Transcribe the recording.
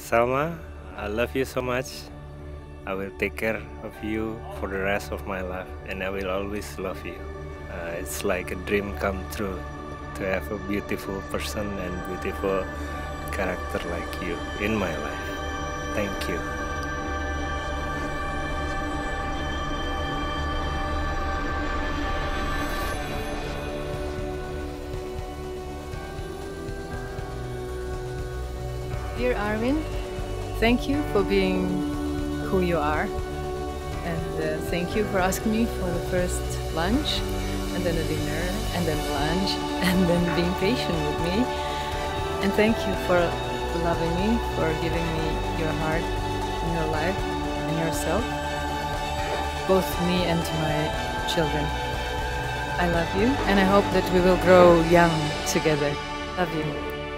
Salma, I love you so much. I will take care of you for the rest of my life, and I will always love you. It's like a dream come true to have a beautiful person and beautiful character like you in my life. Thank you. Dear Armin, thank you for being who you are. And thank you for asking me for the first lunch, and then a dinner, and then lunch, and then being patient with me. And thank you for loving me, for giving me your heart and your life and yourself, both to me and to my children. I love you, and I hope that we will grow young together. Love you.